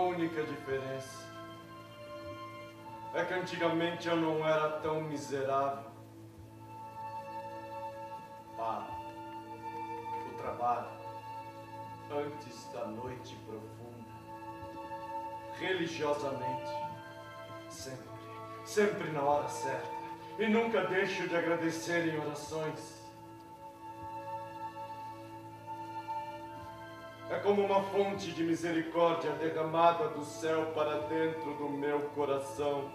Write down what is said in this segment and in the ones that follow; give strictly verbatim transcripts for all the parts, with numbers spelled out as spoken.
única diferença é que antigamente eu não era tão miserável. Para o trabalho antes da noite profunda, religiosamente, sempre, sempre na hora certa, e nunca deixo de agradecer em orações. É como uma fonte de misericórdia derramada do céu para dentro do meu coração.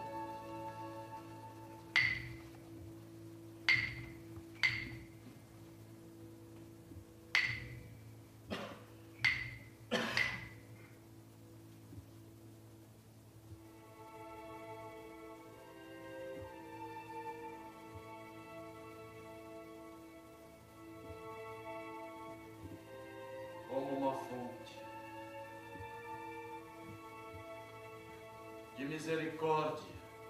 Como uma fonte de misericórdia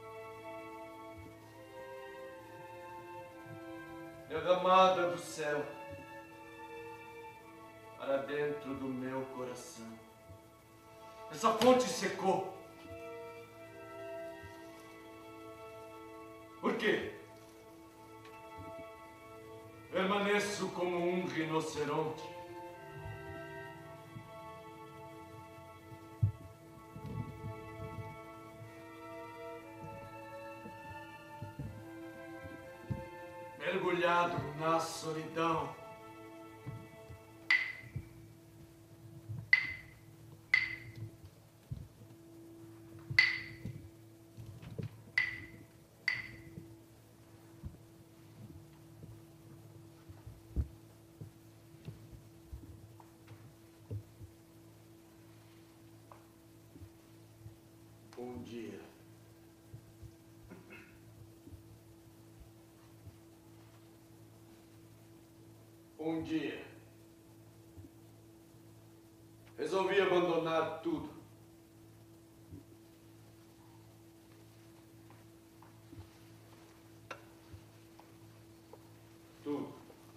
derramada do céu para dentro do meu coração. Essa fonte secou. Por quê? Permaneço como um rinoceronte. Mergulhado na solidão. Um dia, um dia, resolvi abandonar tudo. Tudo.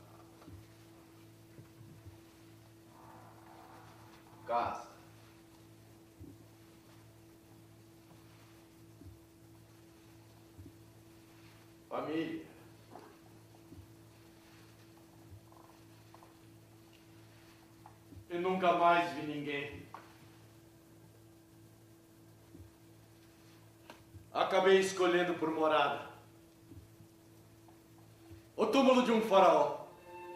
Casa. Família. E nunca mais vi ninguém. Acabei escolhendo por morada o túmulo de um faraó.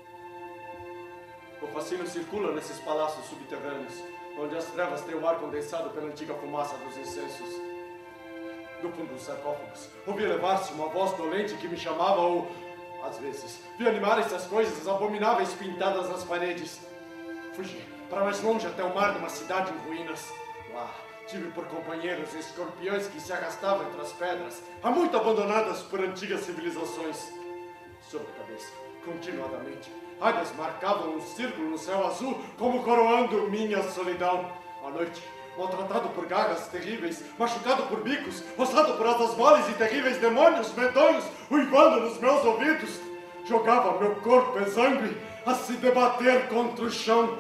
O fascínio circula nesses palácios subterrâneos, onde as trevas têm o ar condensado pela antiga fumaça dos incensos. Do fundo dos sarcófagos, ouvi elevar-se uma voz dolente que me chamava ou, às vezes, vi animar essas coisas abomináveis pintadas nas paredes. Fugi para mais longe até o mar de uma cidade em ruínas. Lá, tive por companheiros escorpiões que se arrastavam entre as pedras, há muito abandonadas por antigas civilizações. Sobre a cabeça, continuadamente, águias marcavam um círculo no céu azul, como coroando minha solidão. À noite, maltratado por garras terríveis, machucado por bicos, roçado por asas moles e terríveis demônios medonhos, uivando nos meus ouvidos, jogava meu corpo exangue a se debater contra o chão.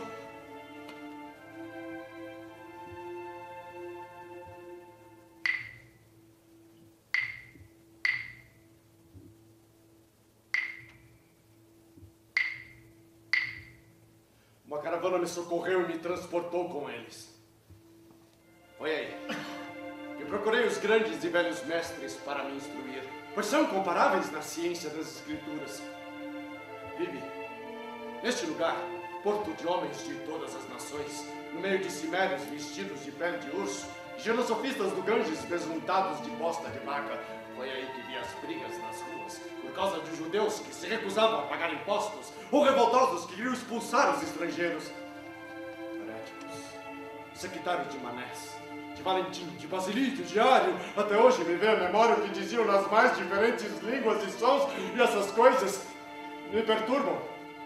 Uma caravana me socorreu e me transportou com eles. Foi aí que procurei os grandes e velhos mestres para me instruir, pois são incomparáveis na ciência das escrituras. Vivi neste lugar, porto de homens de todas as nações, no meio de cimérios vestidos de pele de urso, genosofistas do Ganges besuntados de bosta de vaca. Foi aí que vi as brigas nas ruas, por causa de judeus que se recusavam a pagar impostos, ou revoltosos que queriam expulsar os estrangeiros. Heréticos, sectários de Manés, de Valentim, de Basilito, de Ário, até hoje me vem à memória o que diziam nas mais diferentes línguas e sons, e essas coisas me perturbam.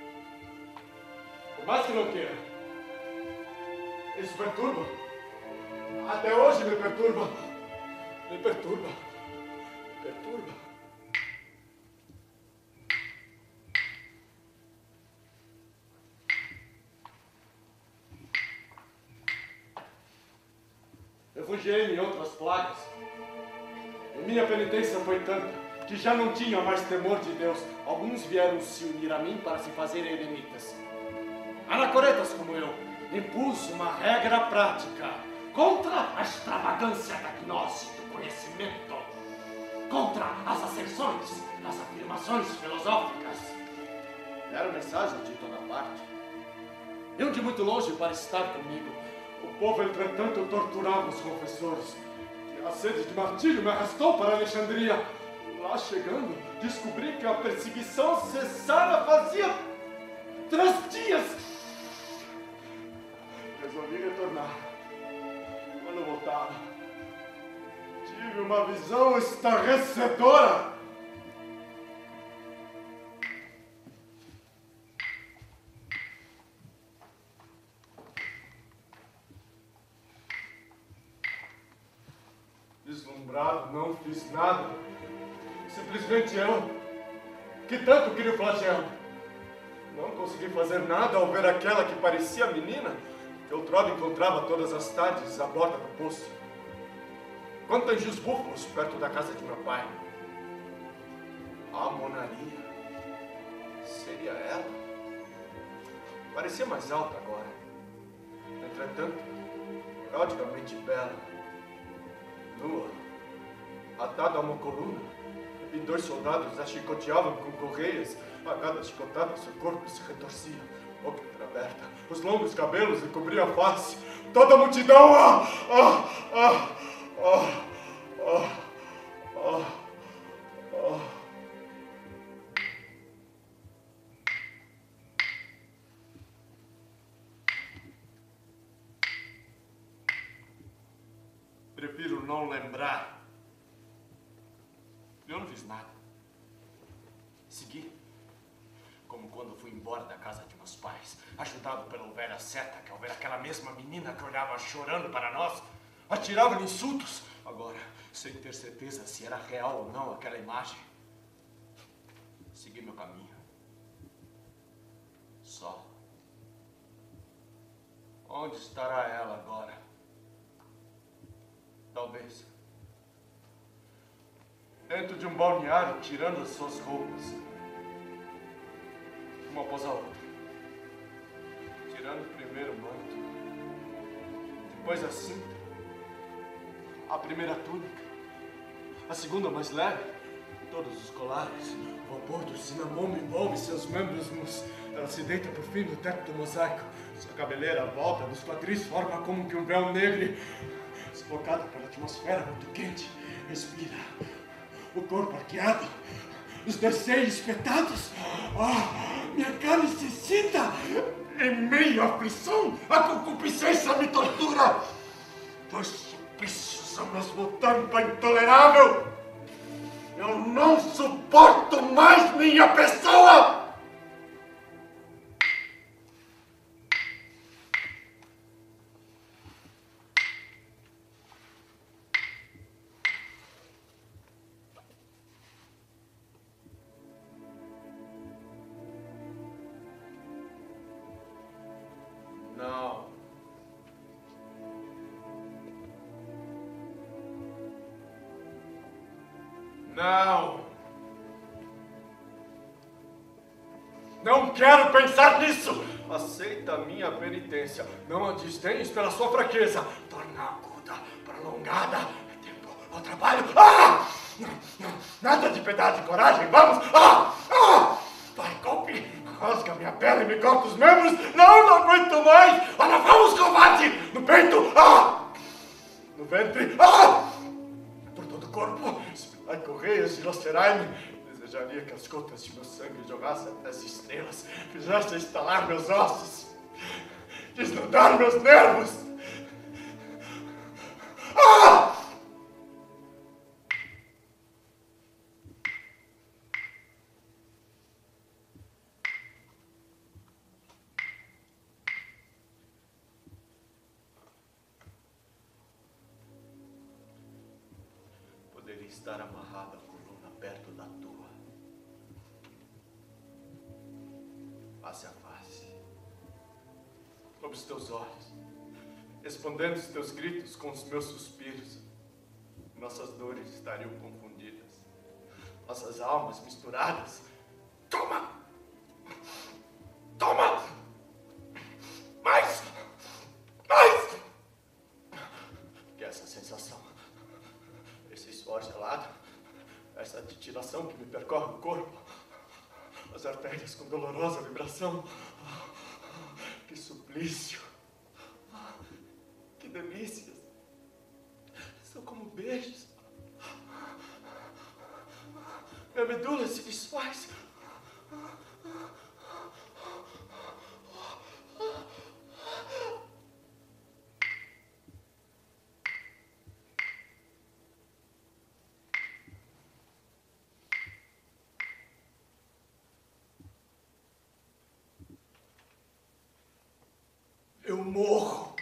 Por mais que não queira, isso perturba. Até hoje me perturba. Me perturba. Me perturba. refugiei-me em outras plagas. E minha penitência foi tanta que já não tinha mais temor de Deus. Alguns vieram se unir a mim para se fazerem eremitas. Anacoretas como eu, impus uma regra prática contra a extravagância da gnose do conhecimento, contra as asserções, as afirmações filosóficas. Era mensagem de toda parte. Eu de muito longe para estar comigo. O povo, entretanto, torturava os confessores. E a sede de martírio me arrastou para Alexandria. Lá chegando, descobri que a perseguição cessara fazia três dias. Resolvi retornar. Quando voltava, tive uma visão estarrecedora. Deslumbrado, não fiz nada. Simplesmente eu, que tanto queria o flagelo. Não consegui fazer nada ao ver aquela que parecia menina, que outrora encontrava todas as tardes à borda do poço. Quando tangi os búfalos perto da casa de meu pai. A Monaria. Seria ela? Parecia mais alta agora. Entretanto, prodigamente bela. Nua, atada a uma coluna, e dois soldados a chicoteavam com correias. A cada chicotada, seu corpo se retorcia, boca entreaberta, os longos cabelos lhe cobriam a face. Toda a multidão, ah, ah, ah, ah, ah, ah, ah. Prefiro não lembrar. Eu não fiz nada. Segui. Como quando fui embora da casa de meus pais, ajudado pela velha seta, que ao ver aquela mesma menina que olhava chorando para nós, atirava insultos. Agora, sem ter certeza se era real ou não aquela imagem, segui meu caminho. Só. Onde estará ela agora? Talvez dentro de um balneário, tirando as suas roupas, uma após a outra, tirando primeiro o manto, depois a cinta, a primeira túnica, a segunda mais leve, todos os colares, o vapor do cinnamon envolve seus membros nus. Ela se deita por fim no teto do mosaico, sua cabeleira à volta dos quadris forma como que um véu negro. Sufocado pela atmosfera muito quente, respira. O corpo arqueado, os dois seios espetados. Oh, minha carne se excita. Em meio à aflição, a concupiscência me tortura. Dois suplícios ao mesmo tempo intolerável. Eu não suporto mais minha pessoa. Não. Não. Não quero pensar nisso. Aceita a minha penitência. Não a desdenhes pela sua fraqueza. Torna aguda, prolongada. É tempo ao trabalho. Ah! Nada de piedade e coragem. Vamos. Ah! Ah! Vai, golpe. Rasga minha pele e me corta os membros. Não, não aguento mais. Olha, vamos, combate. No peito. Ah! No ventre. Ah! Por todo o corpo. Ai, correias, dilacerai-me. Desejaria que as gotas de meu sangue jogassem até as estrelas, fizessem estalar meus ossos, desnudar meus nervos. Ah! Poderia estar amarrada a coluna perto da tua. Face a face. Sob os teus olhos. respondendo os teus gritos com os meus suspiros. Nossas dores estariam confundidas, nossas almas misturadas. Toma! Toma! Mais! Mais! Que é essa sensação, esse suor gelado, essa titilação que me percorre o corpo, as artérias com dolorosa vibração. Que suplício! Que delícias! São como beijos. Minha medula se desfaz. Eu morro.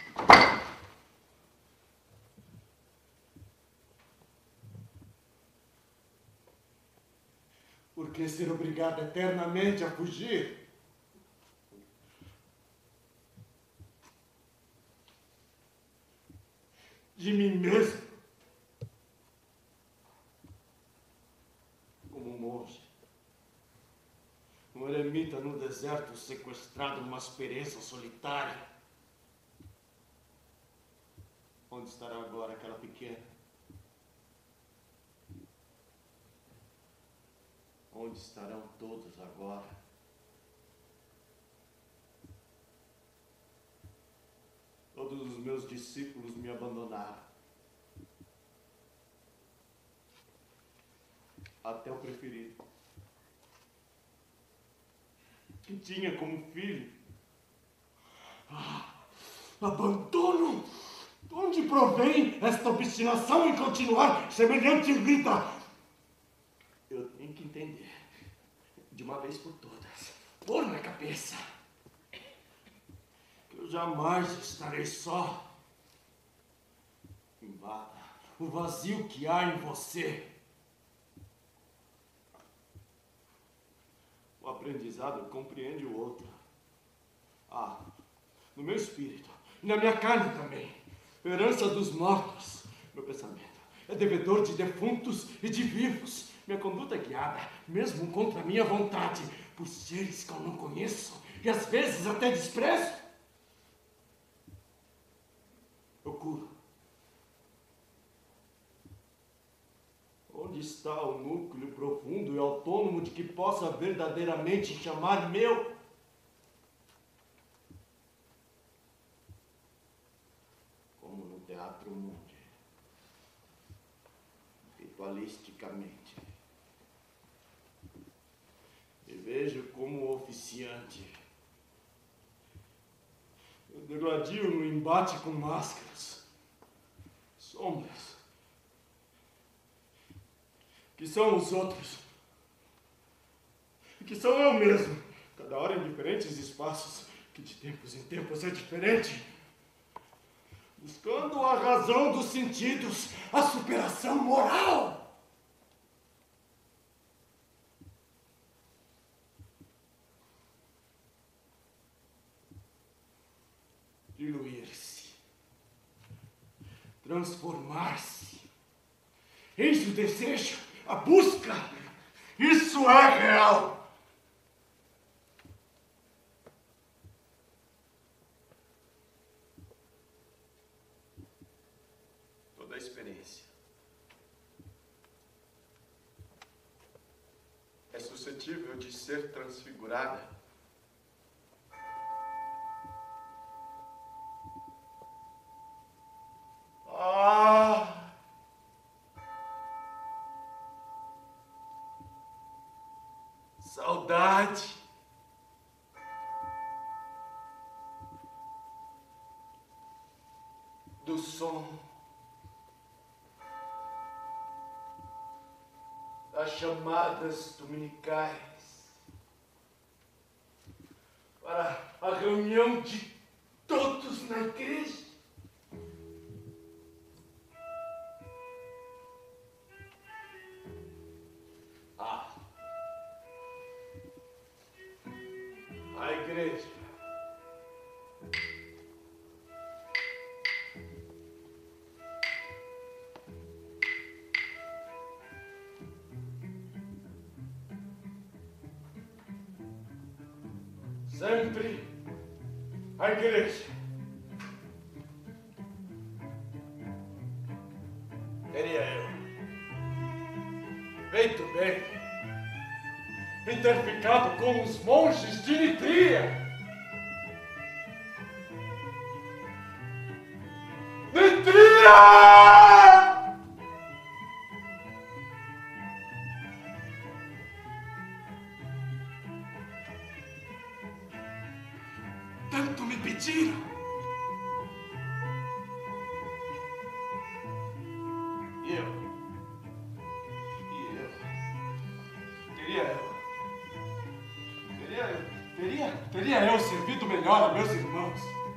Por que ser obrigado eternamente a fugir? De mim mesmo. Como um monge, um eremita no deserto sequestrado numa aspereza solitária. Onde estará agora aquela pequena? Onde estarão todos agora? Todos os meus discípulos me abandonaram. Até o preferido, que tinha como filho. Ah, abandono! De onde provém esta obstinação em continuar semelhante vida? Eu tenho que entender, de uma vez por todas, pôr na cabeça, que eu jamais estarei só. Invada o vazio que há em você. O aprendizado compreende o outro. Ah, no meu espírito e na minha carne também. Herança dos mortos. Meu pensamento é devedor de defuntos e de vivos. Minha conduta é guiada, mesmo contra a minha vontade, por seres que eu não conheço e às vezes até desprezo. Eu curo. Onde está o núcleo profundo e autônomo de que possa verdadeiramente chamar meu? Como no Teatro Mundi, ritualisticamente, me vejo como oficiante. Eu degladio no embate com máscaras, sombras, que são os outros, que são eu mesmo, cada hora em diferentes espaços, que de tempos em tempos é diferente, buscando a razão dos sentidos, a superação moral. Diluir-se, transformar-se, eis o desejo, a busca, isso é real. Toda a experiência é suscetível de ser transfigurada. Ah! Saudade! Do som, das chamadas dominicais, para a reunião de todos na igreja. Ah, a igreja sempre a igreja. Teria eu feito bem em ter ficado com os monges de Nitria. Nitria! Tanto me pediram. E eu? E eu? Teria eu? Teria eu? Teria, teria eu servido melhor a meus irmãos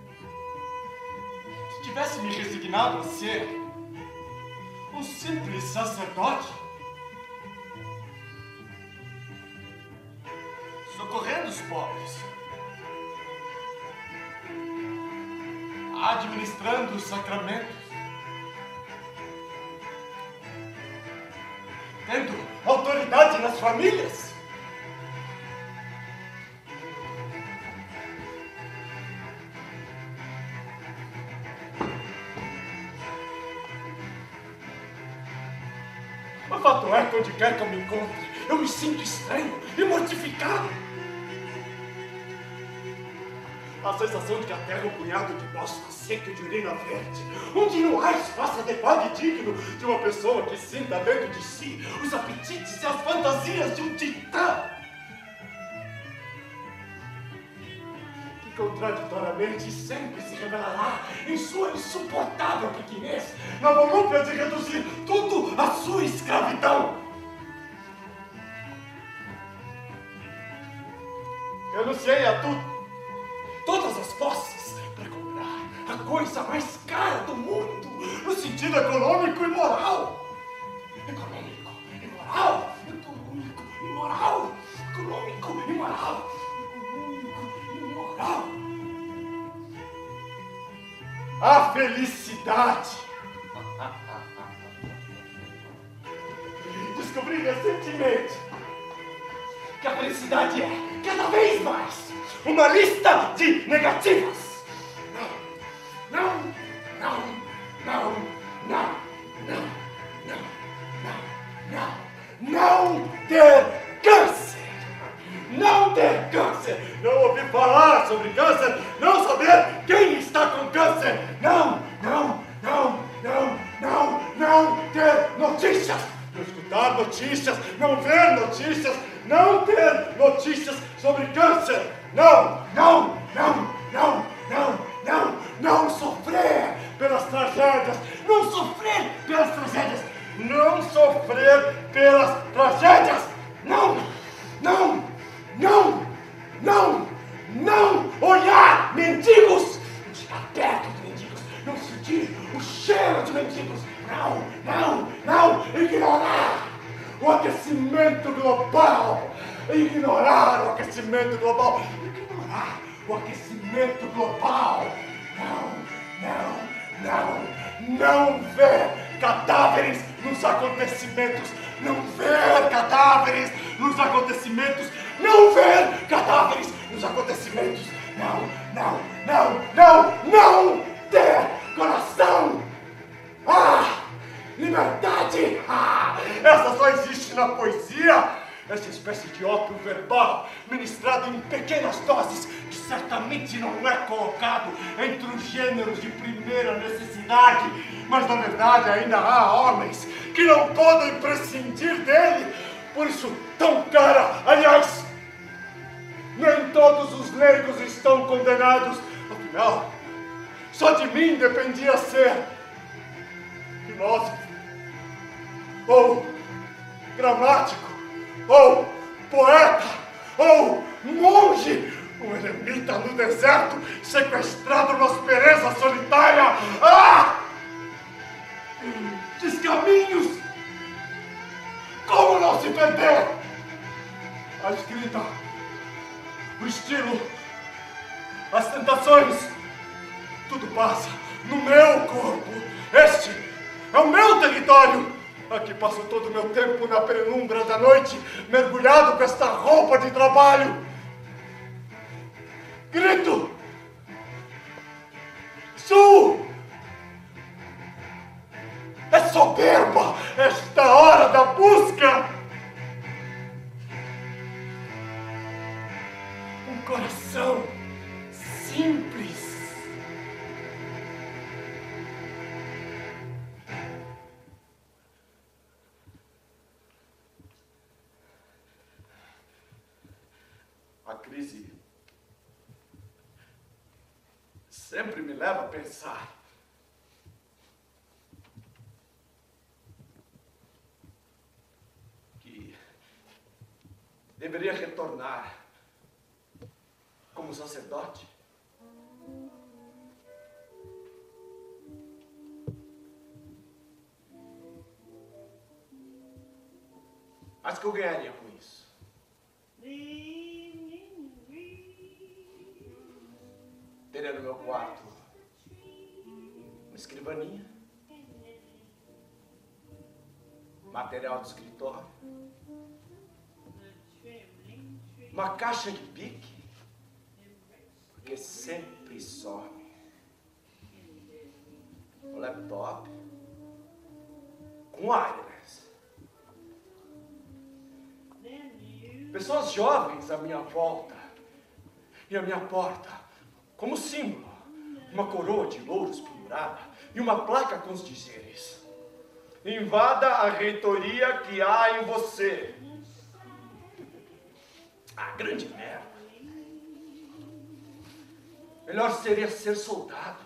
se tivesse me resignado a ser um simples sacerdote, socorrendo os pobres, administrando os sacramentos, tendo autoridade nas famílias. O fato é que onde quer que eu me encontre, eu me sinto estranho e mortificado. A sensação de que a terra é um punhado de bosta seca e de urina verde, onde não há espaço adequado e digno de uma pessoa que sinta dentro de si os apetites e as fantasias de um titã. Que contraditoriamente sempre se revelará em sua insuportável pequenez, na volúpia de reduzir tudo à sua escravidão. Renunciei a tudo. Todas as posses para comprar a coisa mais cara do mundo, no sentido econômico e moral. Econômico e moral, econômico e moral, econômico e moral, econômico e moral. A felicidade. Descobri recentemente que a felicidade é, cada vez mais, uma lista de negativas. Não, não, não, não, não, não, não, não, não, não ter câncer. Não ter câncer. Não ouvir falar sobre câncer. Não saber quem está com câncer. Não, não, não, não, não, não ter notícias. Não escutar notícias. Não ver notícias. Não ter notícias sobre câncer. Não, não, não, não, não, não, não sofrer pelas tragédias, não sofrer pelas tragédias, não sofrer pelas tragédias, não, não, não, não, não olhar mendigos, não chegar perto de mendigos, não sentir o cheiro de mendigos, não, não, não, ignorar o aquecimento global, ignorar o aquecimento global, ignorar o aquecimento global, não, não, não, não ver cadáveres nos acontecimentos, não ver cadáveres nos acontecimentos, não ver cadáveres nos acontecimentos, não, não, não, não, não ter coração, ah, liberdade, ah, essa só existe na poesia. Essa espécie de ópio verbal, ministrado em pequenas doses, que certamente não é colocado entre os gêneros de primeira necessidade, mas na verdade ainda há homens que não podem prescindir dele, por isso tão cara. Aliás, nem todos os leigos estão condenados, afinal, só de mim dependia ser filósofo, ou gramático, ou poeta, ou monge, um eremita no deserto, sequestrado numa aspereza solitária. Ah! Descaminhos! Como não se perder? A escrita, o estilo, as tentações, tudo passa no meu corpo. Este é o meu território. Aqui passo todo o meu tempo na penumbra da noite, mergulhado com esta roupa de trabalho. Grito! Sul! É soberba esta hora da busca! Um coração simples. A crise sempre me leva a pensar que deveria retornar como sacerdote. Mas que eu ganharia com isso? Teria no meu quarto uma escrivaninha, material de escritório, uma caixa de pique, porque sempre some, um laptop, com wireless, pessoas jovens à minha volta e à minha porta, como símbolo, uma coroa de louros pendurada e uma placa com os dizeres: invada a reitoria que há em você. Ah, grande merda. Melhor seria ser soldado.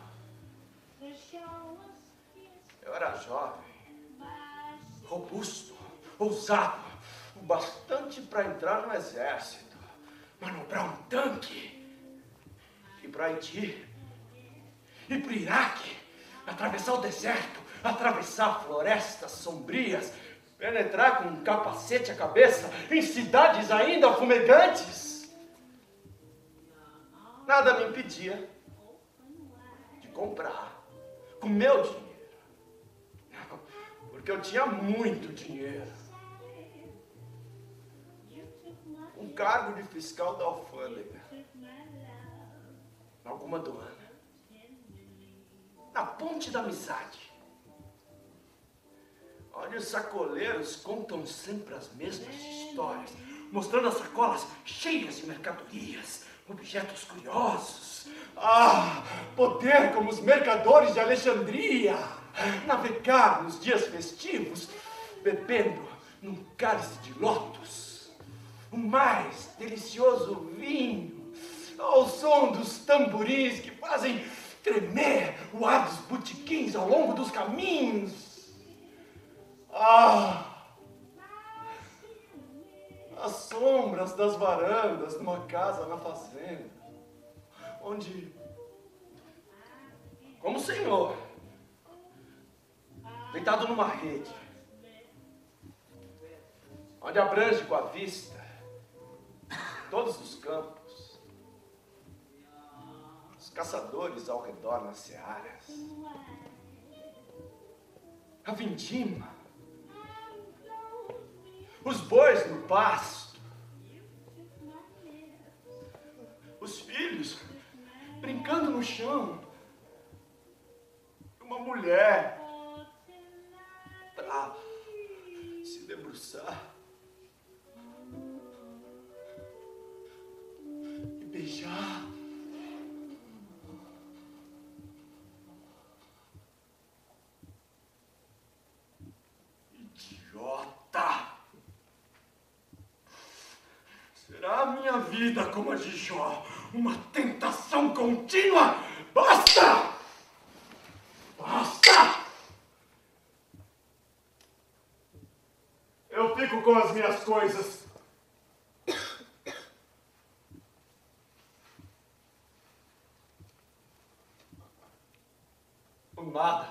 Eu era jovem, robusto, ousado, o bastante para entrar no exército, manobrar um tanque, ir para Haiti, ir para o Iraque, atravessar o deserto, atravessar florestas sombrias, penetrar com um capacete à cabeça em cidades ainda fumegantes. Nada me impedia de comprar com meu dinheiro, porque eu tinha muito dinheiro, um cargo de fiscal da alfândega, alguma aduana, na ponte da amizade, onde os sacoleiros contam sempre as mesmas histórias, mostrando as sacolas cheias de mercadorias, objetos curiosos. Ah, poder como os mercadores de Alexandria, navegar nos dias festivos, bebendo num cálice de lótus, o mais delicioso vinho, ao som dos tamborins que fazem tremer o ar dos botequins ao longo dos caminhos. Ah! As sombras das varandas de uma casa na fazenda, onde, como o senhor, deitado numa rede, onde abrange com a vista todos os campos, os caçadores ao redor nas searas, a vindima, os bois no pasto, os filhos brincando no chão, uma mulher para se debruçar e beijar. Idiota! Será a minha vida como a de Jó, uma tentação contínua? Basta! Basta! Eu fico com as minhas coisas. O nada.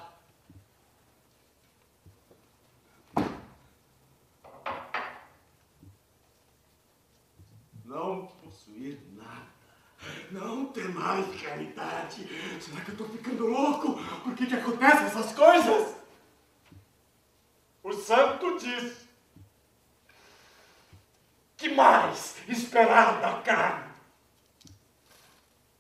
Não possuir nada. Não ter mais caridade. Será que eu tô ficando louco? Por que que acontecem essas coisas? O santo diz: que mais esperar da carne?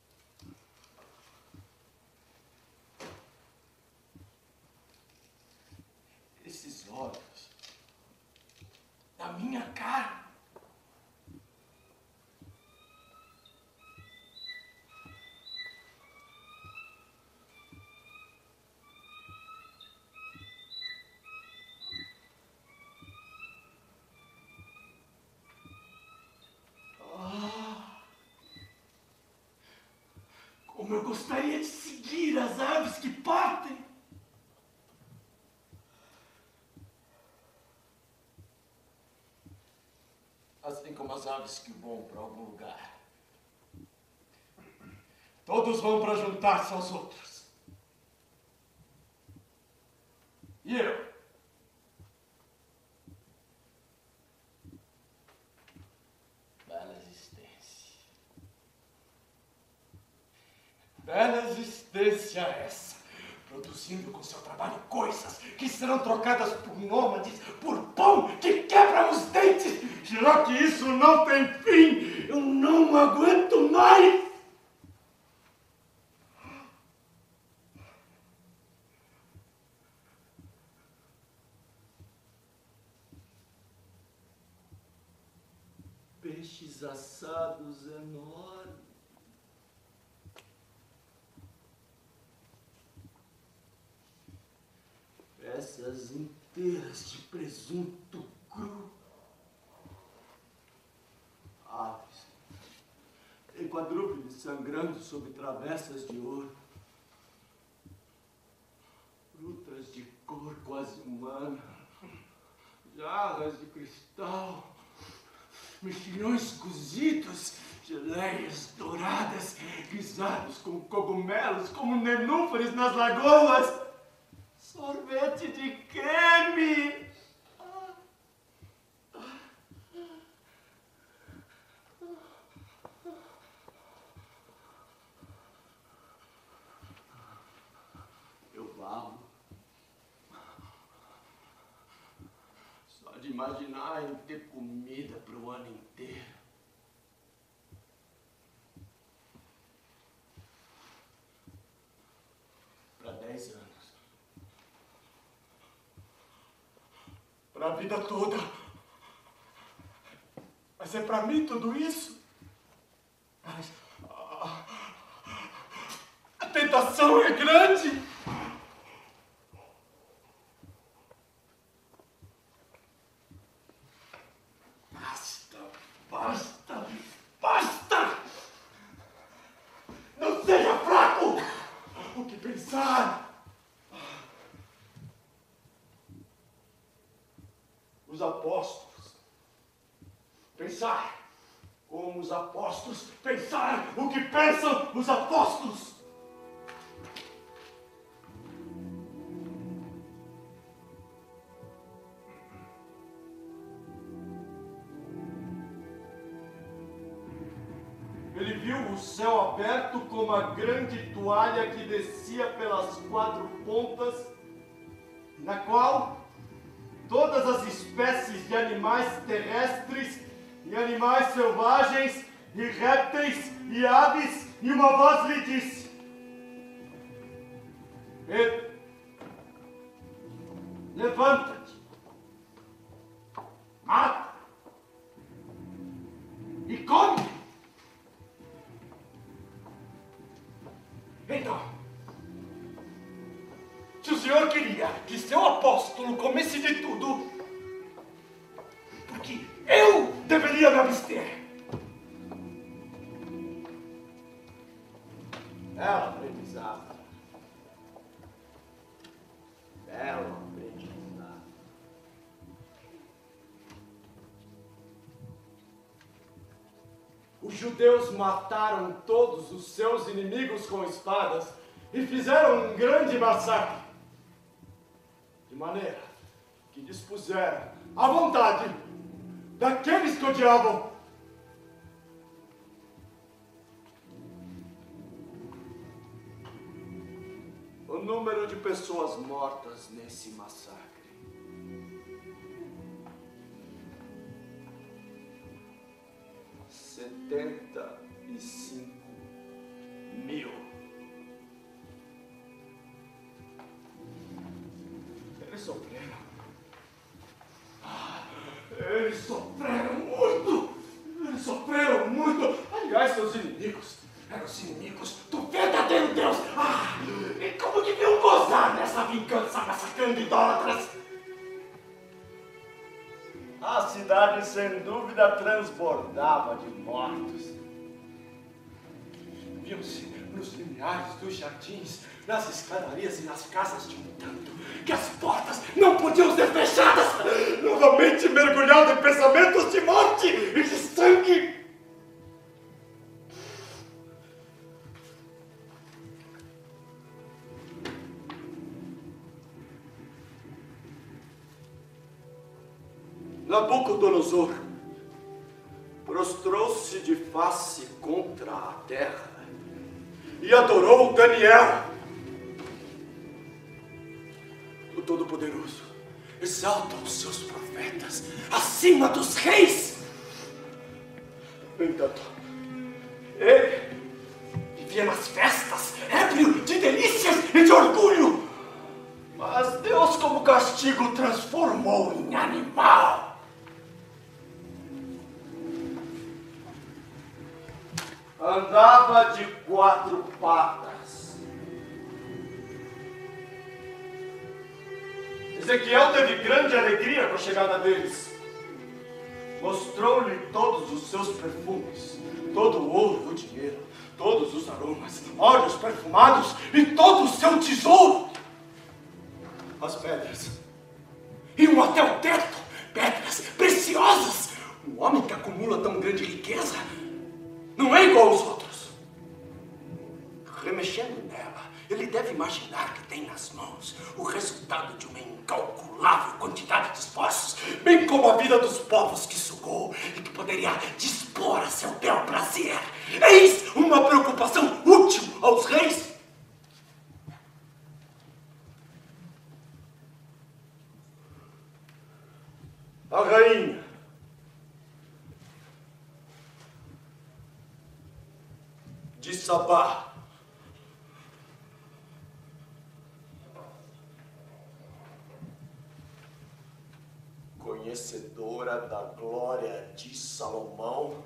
Como eu gostaria de seguir as aves que partem. Assim como as aves que voam para algum lugar. Todos vão para juntar-se aos outros. E eu? Bela existência. Bela existência essa. Produzindo com seu trabalho coisas que serão trocadas por nômades, por pão que quebra os dentes. Já que isso não tem fim, eu não aguento mais. Peixes assados enormes. Peças inteiras de presunto cru. Aves. Em quadrúpedes sangrando sob travessas de ouro. Frutas de cor quase humana. Jarras de cristal. Mexilhões cozidos, geleias douradas, guisados com cogumelos como nenúfares nas lagoas. Sorvete de creme! Eu babo. Só de imaginar em ter comida para o ano inteiro. Para dez anos. Para a vida toda. Mas é para mim tudo isso? Mas a, a tentação é grande. Basta, basta, basta! Não seja fraco! O que pensar? Os apóstolos. Pensar como os apóstolos. Pensar o que pensam os apóstolos. Ele viu o céu aberto como a grande toalha que descia pelas quatro pontas, na qual todas as espécies de animais terrestres e animais selvagens e répteis e aves, e uma voz lhe disse: Pedro, levanta-te, mata e come. Então, se o Senhor queria que seu apóstolo comesse de tudo, por que eu deveria me abster? Bela aprendizado. Belo aprendizado. Os judeus mataram todos os seus inimigos com espadas e fizeram um grande massacre. De maneira que dispuseram à vontade daqueles que odiavam. O número de pessoas mortas nesse massacre. Setenta e cinco mil. Eles sofreram. Ah, eles sofreram muito. Eles sofreram muito. Aliás, seus inimigos eram os inimigos do verdadeiro Deus. Ah, e como deviam gozar nessa vingança massacrando idólatras? A cidade, sem dúvida, transbordava de mortos. Viam-se nos limiares dos jardins, nas escadarias e nas casas de um tanto, que as portas não podiam ser fechadas, novamente mergulhado em pensamentos de morte e de sangue. Nabucodonosor prostrou-se de face contra a terra e adorou Daniel. O Todo-Poderoso exalta os seus profetas acima dos reis. No entanto, ele vivia nas festas, ébrio de delícias e de orgulho. Mas Deus, como castigo, o transformou em animal. Andava de quatro patas. Ezequiel teve grande alegria com a chegada deles. Mostrou-lhe todos os seus perfumes, todo o ouro, o dinheiro, todos os aromas, óleos perfumados e todo o seu tesouro. As pedras iam até o teto, pedras preciosas. Um homem que acumula tão grande riqueza não é igual aos outros. Remexendo nela, ele deve imaginar que tem nas mãos o resultado de uma incalculável quantidade de esforços, bem como a vida dos povos que sugou e que poderia dispor a seu bel prazer. Eis uma preocupação útil aos reis. A rainha de Sabá conhecedora da glória de Salomão,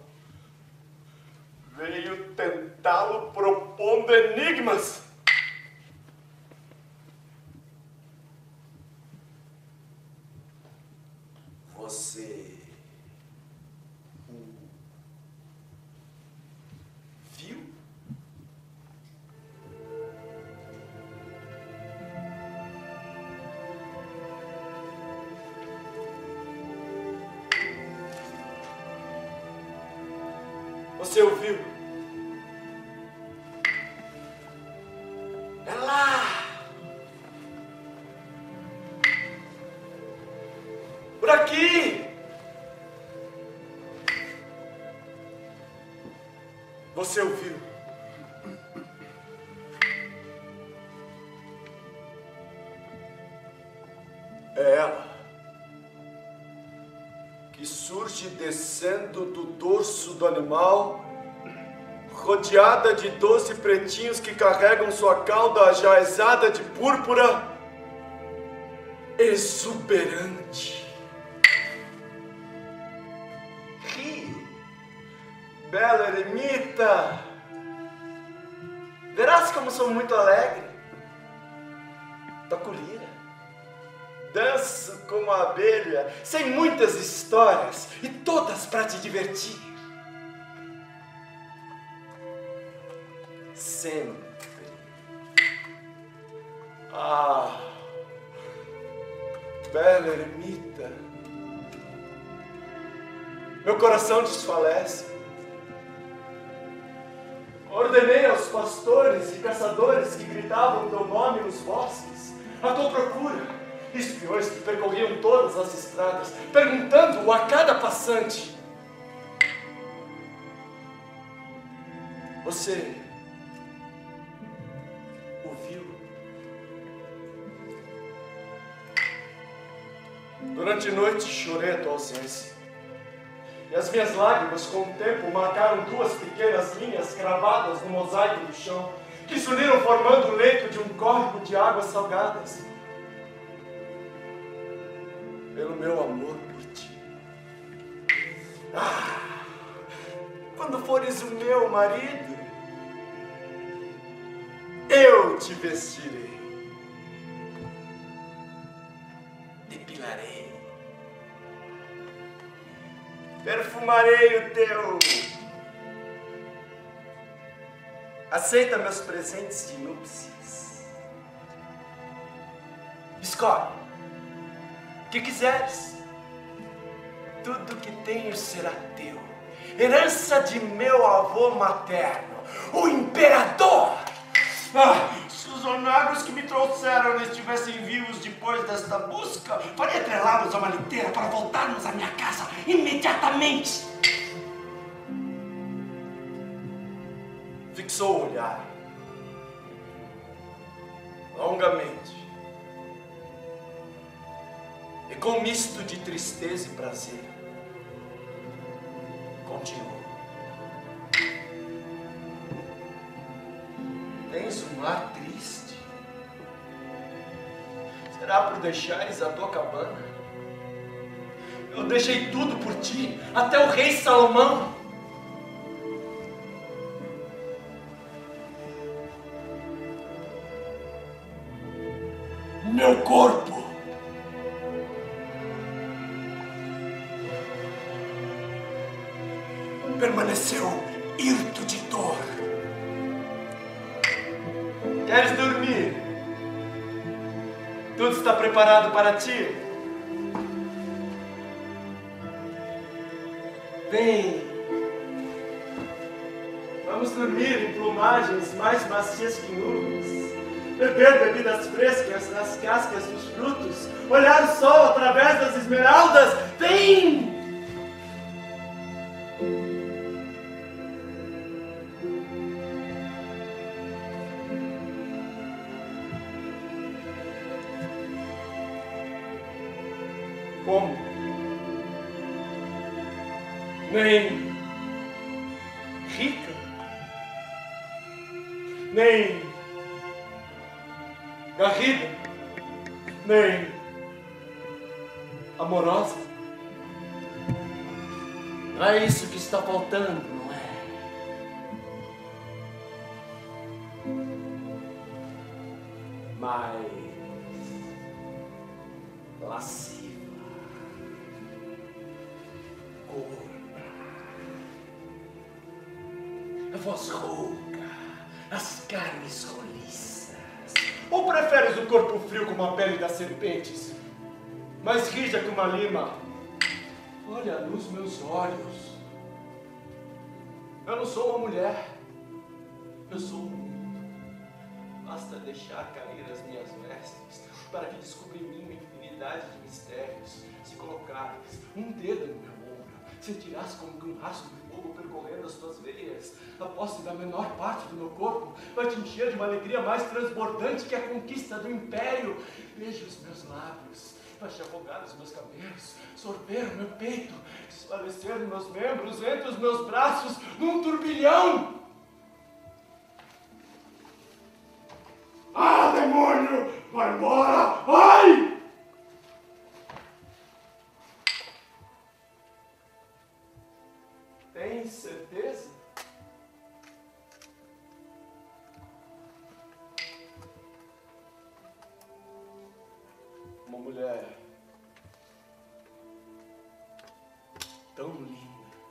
veio tentá-lo propondo enigmas. Você o viu? Você o viu? É lá! Por aqui! Você o viu? É ela que surge descendo do dorso do animal, rodeada de doze pretinhos que carregam sua cauda ajaezada de púrpura, exuberante. Ri, bela eremita, verás como sou muito alegre. Toco lira, danço como a abelha, sei muitas histórias e todas para te divertir. Sempre. Ah, bela eremita, meu coração desfalece. Ordenei aos pastores e caçadores que gritavam teu nome nos bosques a tua procura, espiões que percorriam todas as estradas, perguntando a cada passante: você o viu? Durante a noite chorei a tua ausência, e as minhas lágrimas com o tempo marcaram duas pequenas linhas cravadas no mosaico do chão, que se uniram formando o leito de um córrego de águas salgadas. Pelo meu amor por ti. Ah, quando fores o meu marido, eu te vestirei, depilarei, perfumarei o teu Aceita meus presentes de núpcias. Escolhe o que quiseres. Tudo que tenho será teu. Herança de meu avô materno, o imperador. Ah, se os onagros que me trouxeram não estivessem vivos depois desta busca, faria atrelá-los a uma liteira para voltarmos à minha casa imediatamente. Fixou o olhar longamente e com um misto de tristeza e prazer continuou. Tens um ar triste. Será por deixares a tua cabana? Eu deixei tudo por ti, até o rei Salomão. Meu corpo permaneceu hirto de dor. Queres dormir? Tudo está preparado para ti? Vem. Vamos dormir em plumagens mais macias que nuvens. Beber bebidas frescas nas cascas dos frutos. Olhar o sol através das esmeraldas. Vem! Como? Nem rica, nem garrida, nem amorosa. Não é isso que está faltando, não é? Mas lasciva, gorda, a voz rouca, as carnes roliças. Ou preferes o corpo frio como a pele das serpentes, mais rija que uma lima? Olha nos meus olhos. Eu não sou uma mulher, eu sou um mundo. Basta deixar cair as minhas vestes para que descobrir em mim uma infinidade de mistérios. Se colocares um dedo no meu ombro, sentirás como que um rastro de fogo percorrendo as tuas veias. A posse da menor parte do meu corpo vai te encher de uma alegria mais transbordante que a conquista do império. Veja os meus lábios, vai te afogar os meus cabelos, sorver o meu peito, desfalecer meus membros entre os meus braços num turbilhão. Ah, demônio! Vai embora! Vai! Tem certeza? Uma mulher tão linda.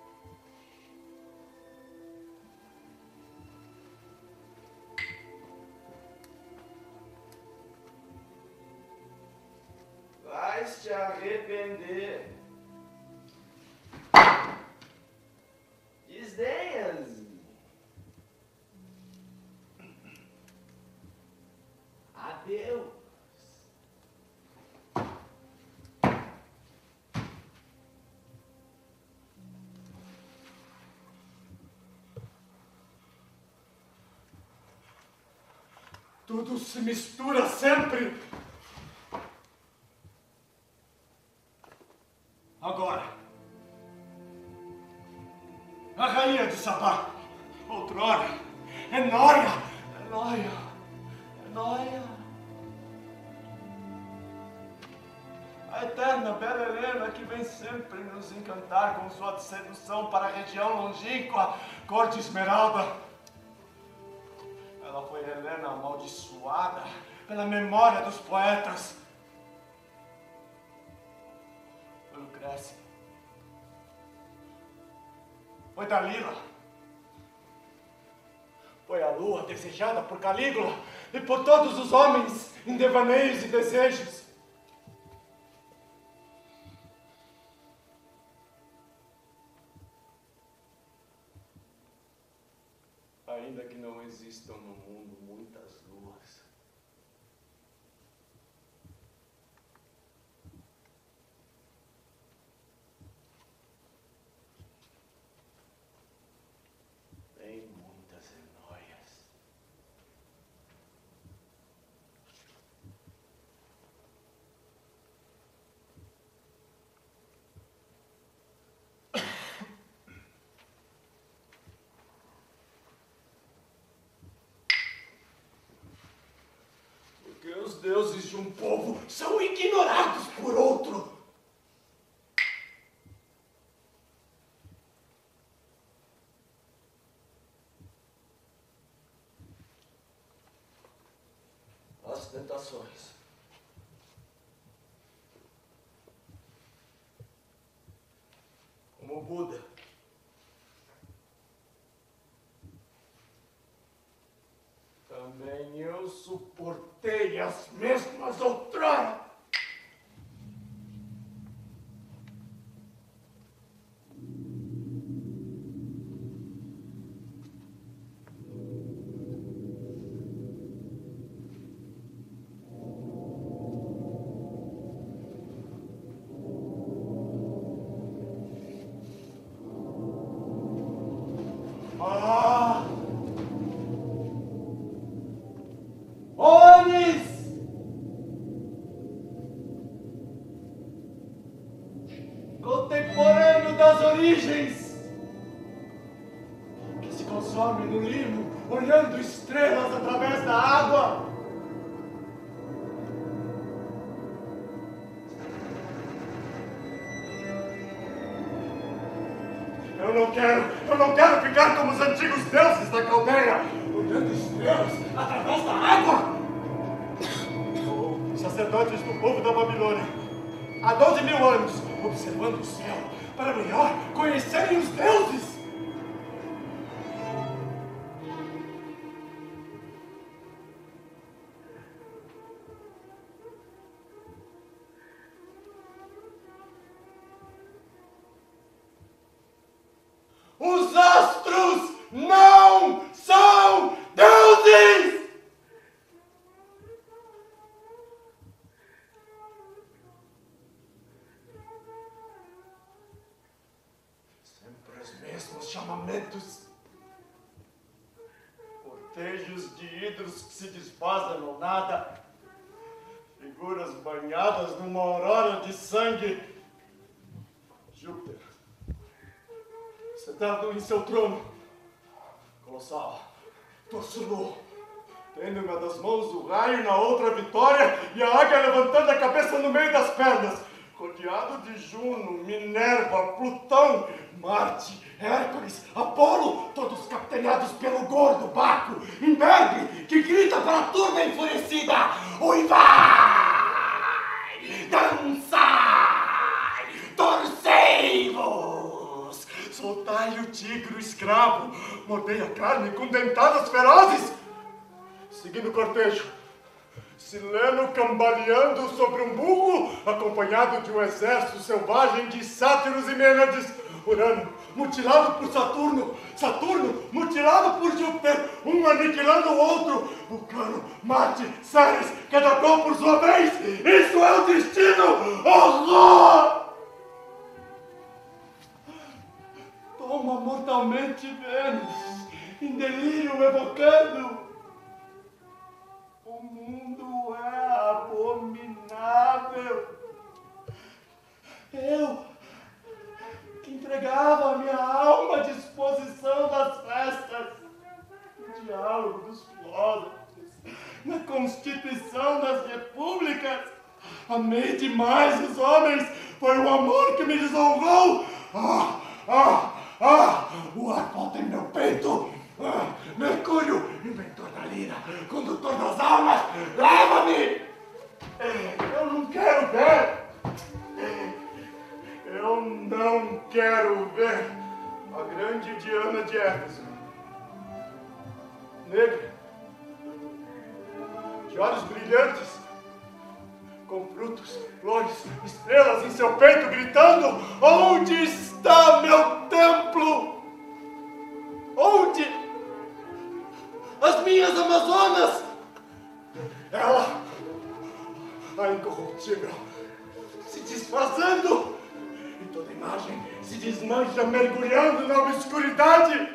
Vais te arrepender. Desdenhas-me. Adeus. Tudo se mistura sempre. Agora, a rainha de Sabá, outrora, é Nória, é Nória, é Nória. A eterna bela Helena que vem sempre nos encantar com sua sedução para a região longínqua, cor de esmeralda. Ela foi Helena amaldiçoada pela memória dos poetas. Foi Lucrécia. Foi Dalila. Foi a lua desejada por Calígula e por todos os homens em devaneios e desejos. Ainda que não existam no mundo muitas luas, tem muitas enóias. Porque os deuses de um povo São ignorados por outro. as tentações. Como Buda. Também eu Suportei as mesmas outrora. Ah! Onis! Contemporâneo das origens, que se consome no limo, olhando estrelas através da água. Eu não quero, eu não quero ficar como os antigos deuses da caldeira, olhando estrelas através da água. Sou sacerdotes do povo da Babilônia, há doze mil anos, observando o céu para melhor conhecerem os deuses. Os astros não são deuses! Sempre os mesmos chamamentos. Cortejos de ídolos que se desfazem no nada. Figuras banhadas numa aurora de sangue. Júpiter, sentado em seu trono, colossal, torso nu, tendo em uma das mãos o raio e na outra a vitória, e a águia levantando a cabeça no meio das pernas, rodeado de Juno, Minerva, Plutão, Marte, Hércules, Apolo, todos capitaneados pelo gordo Baco, Imberbe, que grita para a turma enfurecida: uivai, dançai, torcei-vos, soltai o tigre, o escravo, mordei a carne com dentadas ferozes. Seguindo o cortejo, Sileno cambaleando sobre um burro, acompanhado de um exército selvagem de sátiros e mênades. Urano, mutilado por Saturno, Saturno, mutilado por Júpiter, um aniquilando o outro. Vulcano, Marte, Ceres, cada qual por sua vez. Isso é o destino! Horror! Toma mortalmente Vênus, em delírio evocando: o mundo é abominável. Eu, que entregava a minha alma à disposição das festas, no diálogo dos filósofos, na constituição das repúblicas, amei demais os homens, foi o amor que me desonrou. Ah, ah, ah, o ar falta em meu peito. Ah, Mercúrio, inventor da lira, condutor das almas, leva-me! Eu não quero ver! Eu não quero ver a grande Diana de Éfeso, negra, de olhos brilhantes, com frutos, flores, estrelas em seu peito, gritando: onde está meu templo? Onde as minhas Amazonas? Ela, a incorruptível, se desfazendo, e toda imagem se desmancha, mergulhando na obscuridade.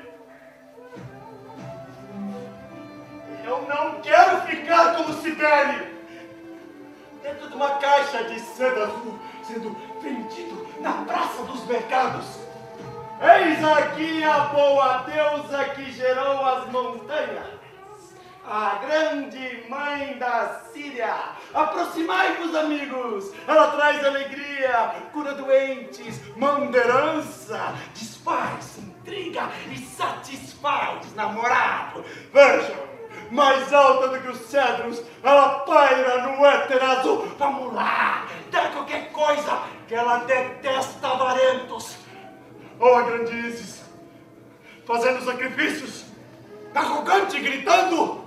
Eu não quero ficar como Cibele, dentro de uma caixa de seda azul, sendo vendido na praça dos mercados. Eis aqui a boa deusa que gerou as montanhas, a grande mãe da Síria. Aproximai-vos, amigos. Ela traz alegria, cura doentes, manda herança, desfaz, intriga e satisfaz namorado. Vejam, mais alta do que os cedros, ela paira no éter azul. Vamos lá, dá qualquer coisa, que ela detesta avarentos. Ou a grande Isis, fazendo sacrifícios, arrogante, gritando: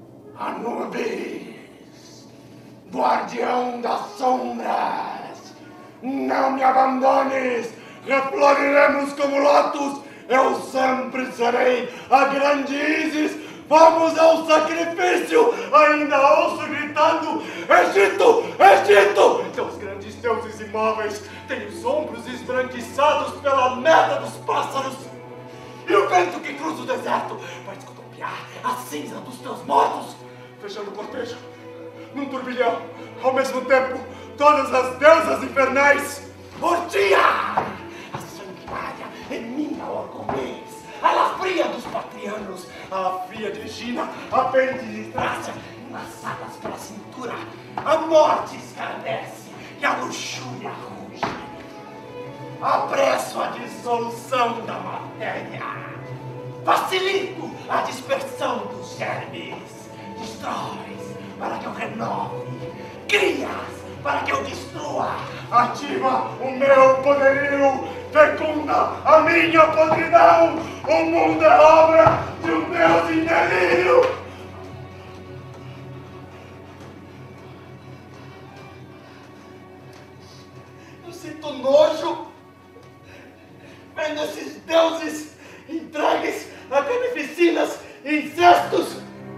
Anubis, guardião das sombras, não me abandones, refloriremos como lotos, eu sempre serei a grande Isis. Vamos ao sacrifício! Ainda ouço gritando: Egito! Egito! Teus grandes deuses imóveis têm os ombros esbranquiçados pela meta dos pássaros. E o vento que cruza o deserto vai escotopiar a cinza dos teus mortos. Fechando o cortejo, num turbilhão, ao mesmo tempo, todas as deusas infernais. Ortia! A sanguinária é minha orgomês. A lafria dos patrianos, a fria de Egina, a pente de Trácia, enlaçadas pela cintura. A morte escarnece e a luxúria ruge. Apresso a dissolução da matéria. Facilito a dispersão dos germes. Destróis para que eu renove. Crias para que eu destrua. Ativa o meu poderio. Fecunda a minha podridão. O mundo é obra de um Deus em delírio. Eu sinto nojo vendo esses deuses entregues a carnificinas e incestos.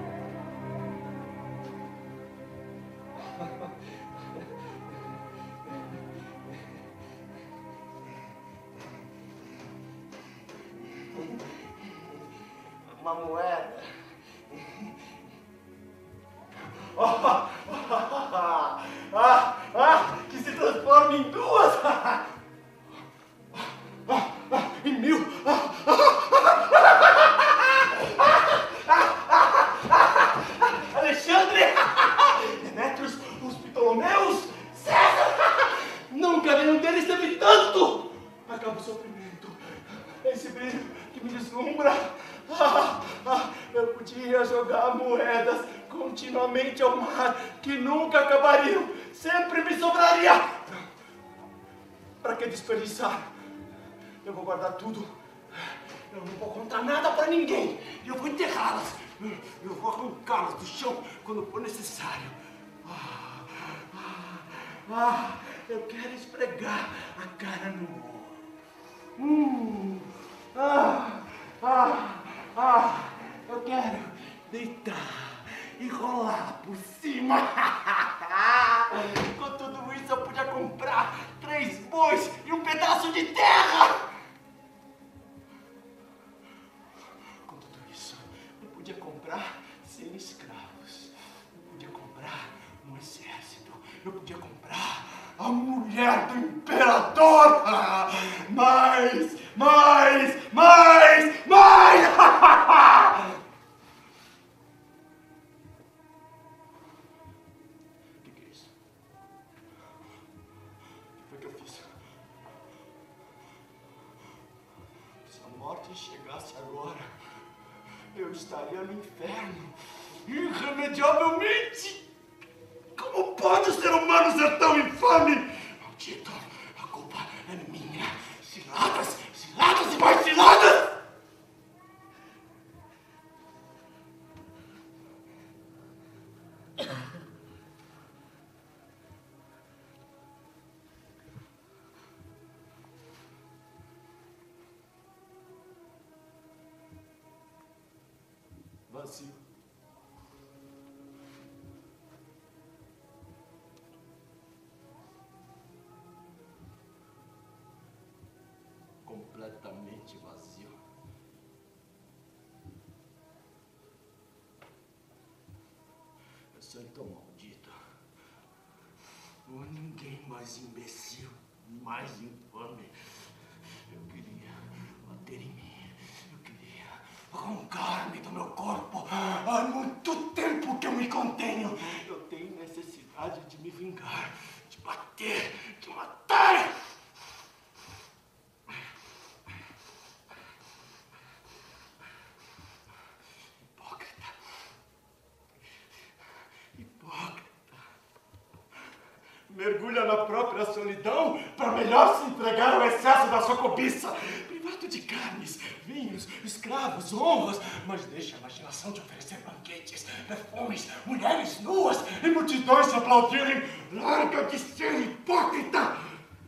Uma moeda. Ah, ah, ah, ah, que se transforma em duas. Ah, ah, ah, em mil. Ah, ah, ah, ah, ah, Alexandre, Demétrios, os Ptolomeus, César. Nunca nenhum deles teve tanto. Acaba o sofrimento. Esse brilho que me deslumbra. Ah, ah, eu podia jogar moedas continuamente ao mar, que nunca acabariam, sempre me sobraria. Para que desperdiçar? Eu vou guardar tudo. Eu não vou contar nada para ninguém. Eu vou enterrá-las. Eu vou arrancá-las do chão quando for necessário. Ah, ah, ah, eu quero esfregar a cara no ouro. Hum, ah, ah. Ah, eu quero deitar e rolar por cima. Com tudo isso eu podia comprar três bois e um pedaço de terra. Com tudo isso eu podia comprar cem escravos. Eu podia comprar um exército. Eu podia comprar a mulher do imperador. Mais, mais, mais, mais. O que, que é isso? O que foi que eu fiz? Se a morte chegasse agora, eu estaria no inferno, irremediavelmente. Como pode o ser humano ser tão infame? Maldito, a culpa é minha. Ciladas, ciladas e mais ciladas! vazio. Completamente vazio. Eu sou tão maldito. Não há ninguém mais imbecil, mais infame. Eu queria bater em mim. Eu queria arrancar-me do meu corpo. Há muito tempo que eu me contenho. Eu tenho necessidade de me vingar, de bater, de matar. Hipócrita. Hipócrita. Mergulha na própria solidão para melhor se entregar ao excesso da sua cobiça. Privado de carnes, vinhos, escravos, honras, mas deixa a imaginação te oferecer banquetes, perfumes, mulheres nuas e multidões te aplaudirem. Larga de ser hipócrita!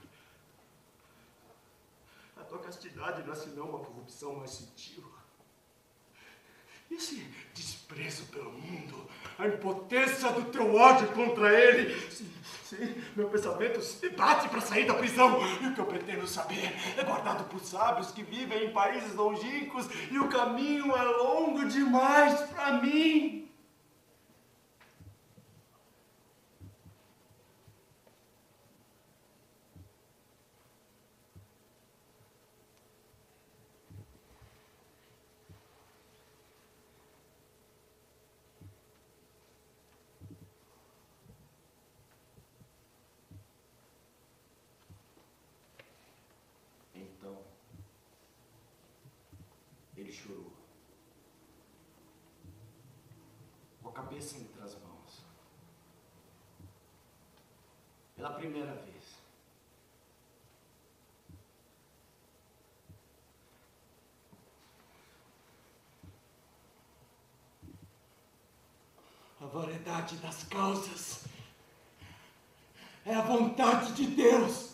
A tua castidade não é senão uma corrupção mais sutil. Esse desprezo pelo mundo, a impotência do teu ódio contra ele. Sim, sim, meu pensamento se bate para sair da prisão. E o que eu pretendo saber é guardado por sábios que vivem em países longínquos e o caminho é longo demais para mim. Ele chorou, com a cabeça entre as mãos, pela primeira vez. A variedade das causas é a vontade de Deus.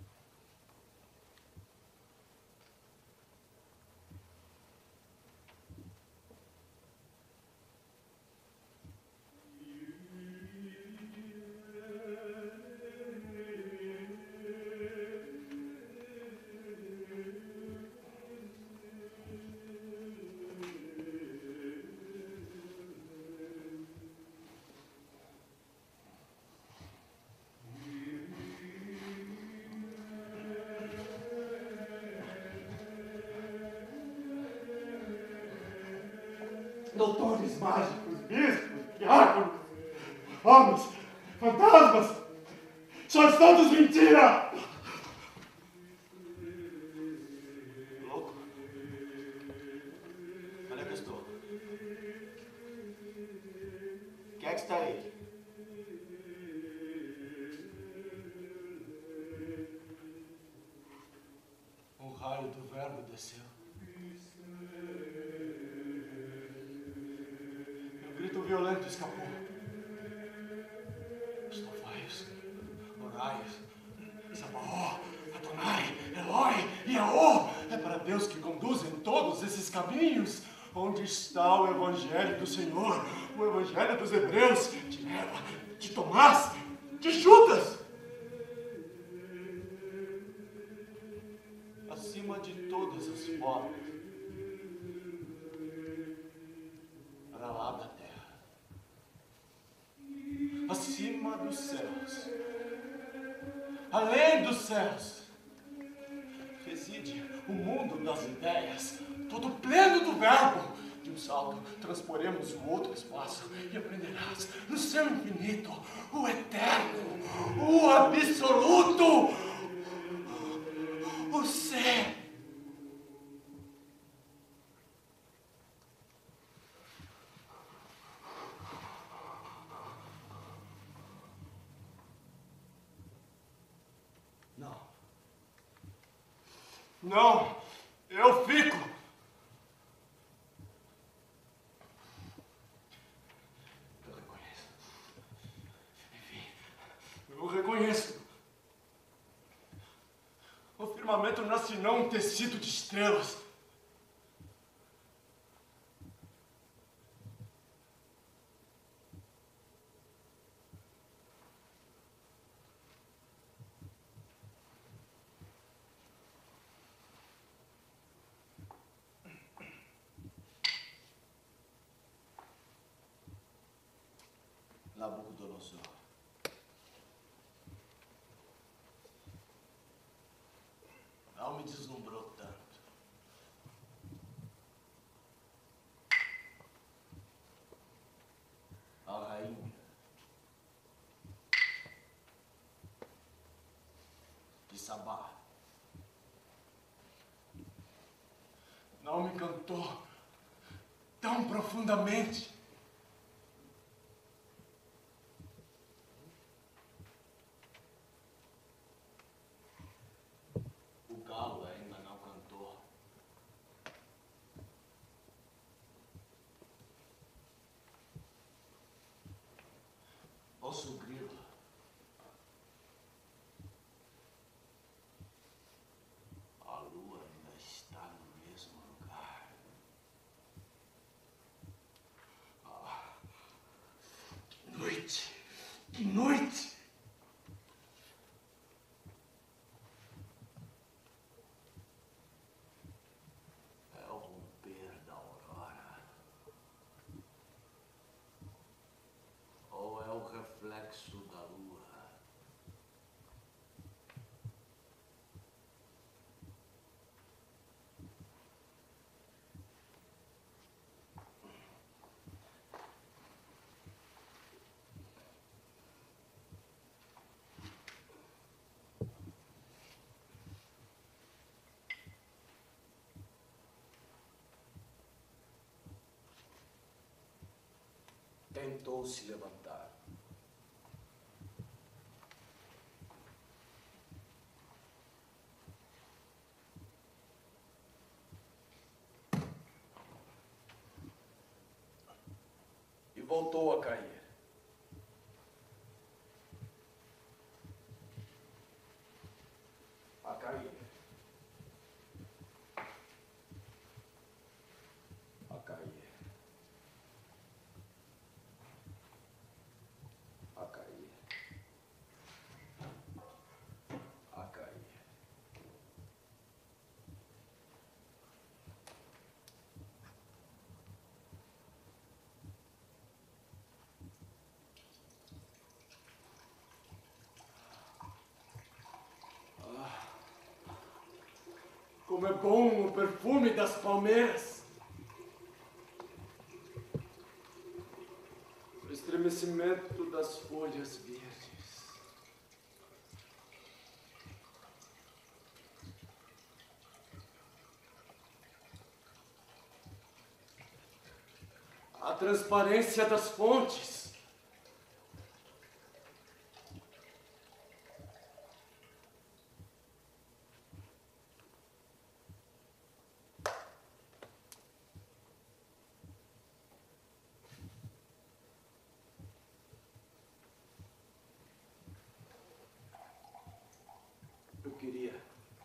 Doutores mágicos, bispos, diáconos, homens, fantasmas, sois todos mentira! Louco? Onde é que eu estou? Quem é que está aí? Um raio do verbo desceu. O violento escapou. Estofaios, Oraios, Sabaó, Adonai, Eloi e Aô. É para Deus que conduzem todos esses caminhos. Onde está o Evangelho do Senhor? O Evangelho dos Hebreus, de Eva, de Tomás, de Judas. Acima de todas as formas, para lá da terra. Acima dos céus, além dos céus, reside o mundo das ideias, todo pleno do verbo. De um salto, transporemos o outro espaço e aprenderás no céu infinito, o eterno, o absoluto, o ser. Não, eu fico. Eu reconheço. Enfim, eu reconheço. O firmamento não é senão um tecido de estrelas. gostoso. Não me deslumbrou tanto. A rainha de Sabá não me cantou tão profundamente. O galo ainda não cantou. Ouço o grilo. A lua ainda está no mesmo lugar. Ah, que noite! Que noite! É o romper da aurora. Ou é o reflexo da lua? Tentou se levantar. E voltou a cair. A cair. A cair. A cair. A cair. Ah, como é bom o perfume das palmeiras. O estremecimento das folhas verdes. A transparência das fontes. Eu queria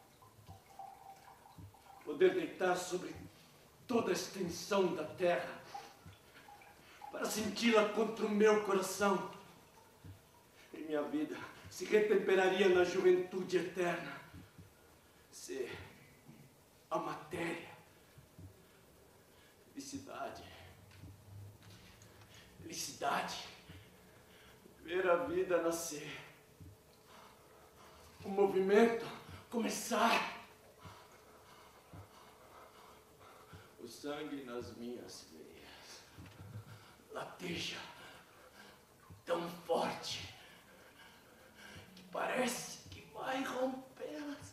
poder deitar sobre toda a extensão da terra para senti-la contra o meu coração. E minha vida se retemperaria na juventude eterna. Se a matéria, felicidade, felicidade, ver a vida nascer, o movimento começar, o sangue nas minhas veias lateja tão forte que parece que vai rompê-las.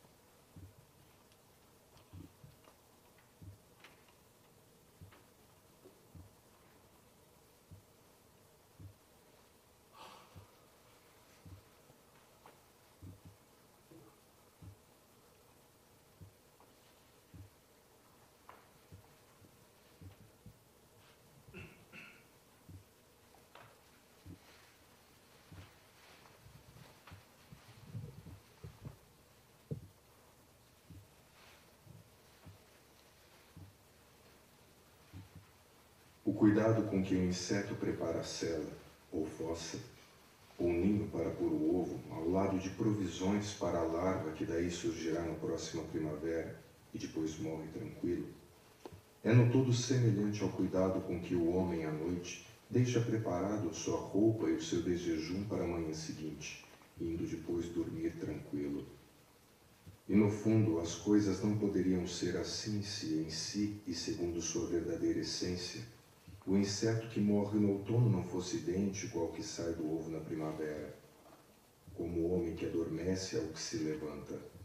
O cuidado com que o inseto prepara a cela, ou fossa, ou ninho para pôr o ovo, ao lado de provisões para a larva que daí surgirá na próxima primavera e depois morre tranquilo, é no todo semelhante ao cuidado com que o homem à noite deixa preparado sua roupa e o seu desjejum para a manhã seguinte, indo depois dormir tranquilo. E no fundo, as coisas não poderiam ser assim se em si e segundo sua verdadeira essência, o inseto que morre no outono não fosse idêntico ao que sai do ovo na primavera, como o homem que adormece ao que se levanta.